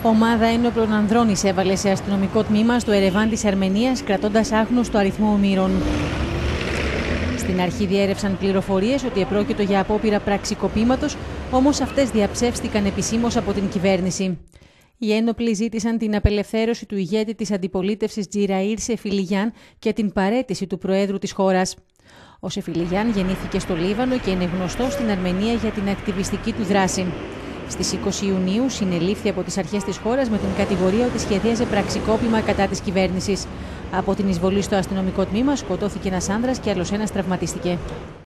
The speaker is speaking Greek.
Ομάδα ένοπλων ανδρών εισέβαλε σε αστυνομικό τμήμα στο Ερεβάν της Αρμενίας, κρατώντας άγνωστο αριθμό ομήρων. Στην αρχή διέρευσαν πληροφορίες ότι επρόκειτο για απόπειρα πραξικοπήματος, όμως αυτές διαψεύστηκαν επισήμως από την κυβέρνηση. Οι ένοπλοι ζήτησαν την απελευθέρωση του ηγέτη της αντιπολίτευσης Τζιραήρ Σεφιλιγιάν και την παραίτηση του Προέδρου της χώρας. Ο Σεφιλιγιάν γεννήθηκε στο Λίβανο και είναι γνωστός στην Αρμενία για την ακτιβιστική του δράση. Στις 20 Ιουνίου συνελήφθη από τις αρχές της χώρας με την κατηγορία ότι σχεδίαζε πραξικόπημα κατά της κυβέρνησης. Από την εισβολή στο αστυνομικό τμήμα σκοτώθηκε ένας άνδρας και άλλος ένας τραυματίστηκε.